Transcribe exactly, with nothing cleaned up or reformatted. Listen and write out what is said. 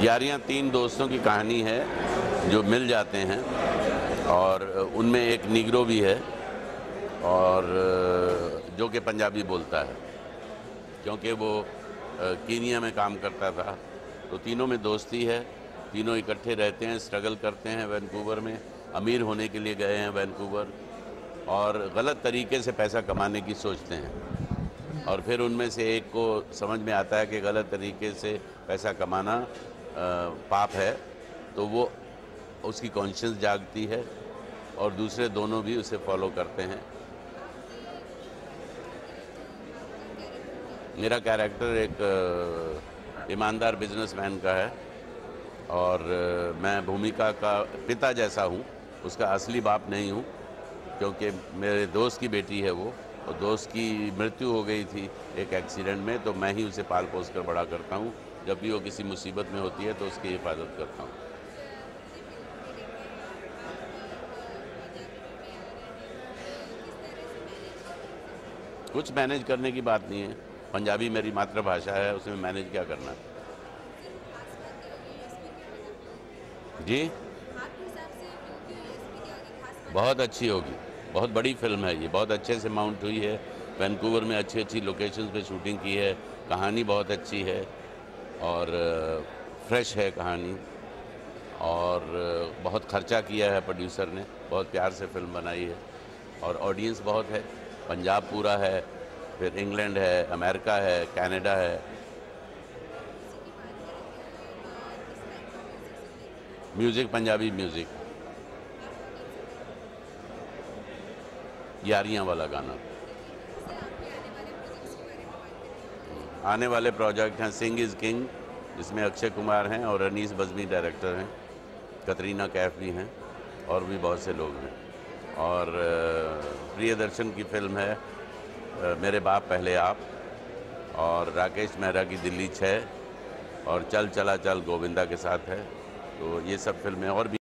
यारियां तीन दोस्तों की कहानी है जो मिल जाते हैं और उनमें एक निग्रो भी है और जो कि पंजाबी बोलता है क्योंकि वो कीनिया में काम करता था। तो तीनों में दोस्ती है, तीनों इकट्ठे रहते हैं, स्ट्रगल करते हैं वैंकूवर में, अमीर होने के लिए गए हैं वैंकूवर और गलत तरीके से पैसा कमाने की सोचते हैं और फिर उनमें से एक को समझ में आता है कि गलत तरीके से पैसा कमाना आ, पाप है, तो वो उसकी कॉन्शियस जागती है और दूसरे दोनों भी उसे फॉलो करते हैं। मेरा कैरेक्टर एक ईमानदार बिजनेसमैन का है और मैं भूमिका का पिता जैसा हूँ, उसका असली बाप नहीं हूँ क्योंकि मेरे दोस्त की बेटी है वो, और दोस्त की मृत्यु हो गई थी एक एक्सीडेंट में, तो मैं ही उसे पाल पोस कर बड़ा करता हूँ। जब भी वो किसी मुसीबत में होती है तो उसकी हिफाजत करता हूँ। कुछ मैनेज करने की बात नहीं है, पंजाबी मेरी मातृभाषा है, उसमें मैनेज क्या करना है। जी बहुत अच्छी होगी, बहुत बड़ी फिल्म है ये, बहुत अच्छे से माउंट हुई है। वैंकूवर में अच्छी अच्छी लोकेशंस पे शूटिंग की है, कहानी बहुत अच्छी है और फ्रेश है कहानी और बहुत खर्चा किया है प्रोड्यूसर ने, बहुत प्यार से फिल्म बनाई है और ऑडियंस बहुत है। पंजाब पूरा है, फिर इंग्लैंड है, अमेरिका है, कनाडा है। म्यूज़िक पंजाबी म्यूज़िक, यारियां वाला गाना। आने वाले प्रोजेक्ट हैं सिंह इज़ किंग, जिसमें अक्षय कुमार हैं और अनीस बज़मी डायरेक्टर हैं, कतरीना कैफ भी हैं और भी बहुत से लोग हैं। और प्रियदर्शन की फिल्म है मेरे बाप पहले आप, और राकेश मेहरा की दिल्ली छः, और चल चला चल गोविंदा के साथ है। तो ये सब फिल्में और भी